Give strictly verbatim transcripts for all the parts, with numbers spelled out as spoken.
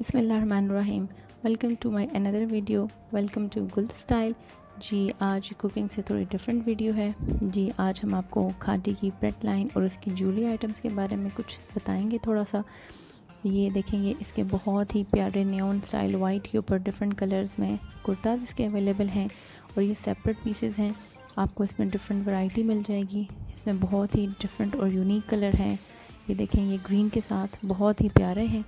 बिस्मिल्लाहिर्रहमानिर्रहीम। Welcome to my another video. Welcome to Gul style. जी आज कुकिंग से थोड़ी डिफरेंट वीडियो है। जी आज हम आपको खादी की प्रेट लाइन और उसकी ज्वेलरी आइटम्स के बारे में कुछ बताएंगे थोड़ा सा। ये देखेंगे, इसके बहुत ही प्यारे नियॉन स्टाइल वाइट के ऊपर डिफरेंट कलर्स में कुर्ताज़ इसके अवेलेबल हैं और ये सेपरेट पीसेस हैं। आपको इसमें डिफरेंट वैरायटी मिल जाएगी। इसमें बहुत ही डिफरेंट और यूनिक कलर हैं। ये देखें, ये ग्रीन के साथ बहुत ही प्यारे हैं।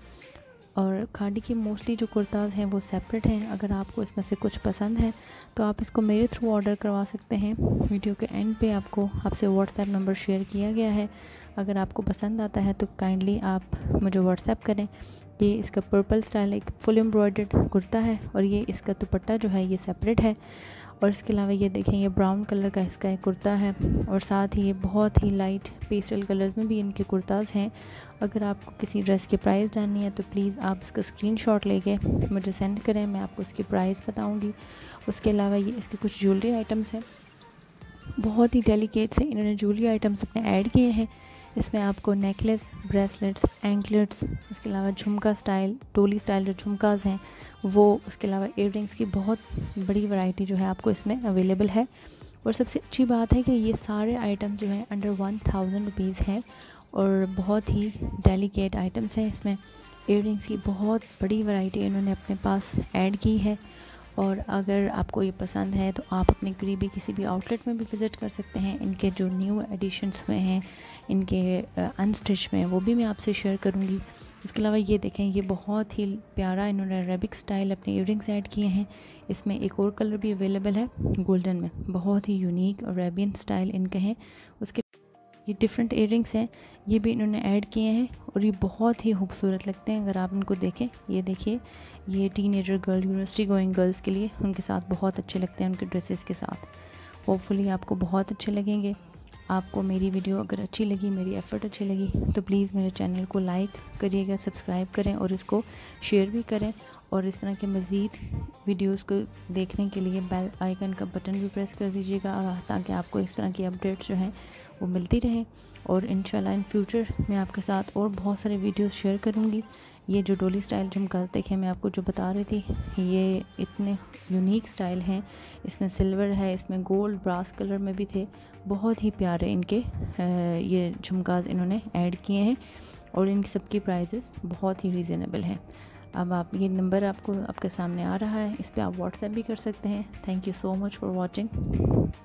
और खादी के मोस्टली जो कुर्ताज़ हैं वो सेपरेट हैं। अगर आपको इसमें से कुछ पसंद है तो आप इसको मेरे थ्रू ऑर्डर करवा सकते हैं। वीडियो के एंड पे आपको आपसे व्हाट्सएप नंबर शेयर किया गया है। अगर आपको पसंद आता है तो काइंडली आप मुझे व्हाट्सएप करें। ये इसका पर्पल स्टाइल एक फुल एम्ब्रॉयडर्ड कुर्ता है और ये इसका दुपट्टा जो है ये सेपरेट है। और इसके अलावा ये देखें, ये ब्राउन कलर का इसका एक कुर्ता है और साथ ही ये बहुत ही लाइट पेस्टल कलर्स में भी इनके कुर्ताज़ हैं। अगर आपको किसी ड्रेस की प्राइस जाननी है तो प्लीज़ आप इसका स्क्रीनशॉट लेके मुझे सेंड करें, मैं आपको इसकी प्राइस बताऊंगी। उसके अलावा ये इसके कुछ ज्वेलरी आइटम्स हैं, बहुत ही डेलिकेट से इन्होंने ज्वेलरी आइटम्स अपने ऐड किए हैं। इसमें आपको नेकलेस, ब्रेसलेट्स, एंकलेट्स, उसके अलावा झुमका स्टाइल, टोली स्टाइल जो झुमकाज़ हैं वो, उसके अलावा इयररिंग्स की बहुत बड़ी वैरायटी जो है आपको इसमें अवेलेबल है। और सबसे अच्छी बात है कि ये सारे आइटम जो हैं अंडर वन थाउजेंड रुपीज़ हैं और बहुत ही डेलिकेट आइटम्स हैं। इसमें इयररिंग्स की बहुत बड़ी वैरायटी इन्होंने अपने पास ऐड की है। और अगर आपको ये पसंद है तो आप अपने करीबी किसी भी आउटलेट में भी विज़िट कर सकते हैं। इनके जो न्यू एडिशंस हुए हैं इनके अनस्टिच में, वो भी मैं आपसे शेयर करूँगी। इसके अलावा ये देखें, ये बहुत ही प्यारा इन्होंने अरेबिक स्टाइल अपने इयररिंग्स ऐड किए हैं। इसमें एक और कलर भी अवेलेबल है गोल्डन में, बहुत ही यूनिक अरेबियन स्टाइल इनके हैं। उसके ये डिफरेंट इयररिंग्स हैं, ये भी इन्होंने ऐड किए हैं और ये बहुत ही खूबसूरत लगते हैं अगर आप इनको देखें। ये देखिए, ये teenager girl, university going girls के लिए उनके साथ बहुत अच्छे लगते हैं, उनके ड्रेसेस के साथ। होपफुली आपको बहुत अच्छे लगेंगे। आपको मेरी वीडियो अगर अच्छी लगी, मेरी एफ़र्ट अच्छी लगी तो प्लीज़ मेरे चैनल को लाइक करिएगा, सब्सक्राइब करें और इसको शेयर भी करें। और इस तरह के मज़ीद वीडियोस को देखने के लिए बेल आइकन का बटन भी प्रेस कर दीजिएगा ताकि आपको इस तरह की अपडेट्स जो हैं वो मिलती रहें। और इंशाल्लाह इन फ्यूचर मैं आपके साथ और बहुत सारे वीडियोस शेयर करूँगी। ये जो डोली स्टाइल झुमका देखें, मैं आपको जो बता रही थी, ये इतने यूनिक स्टाइल हैं। इसमें सिल्वर है, इसमें गोल्ड ब्रास कलर में भी थे। बहुत ही प्यारे इनके ये झुमकाज इन्होंने ऐड किए हैं और इन सबकी प्राइसेस बहुत ही रीज़नेबल हैं। अब आप ये नंबर आपको आपके सामने आ रहा है, इस पर आप व्हाट्सएप भी कर सकते हैं। Thank you so much for watching.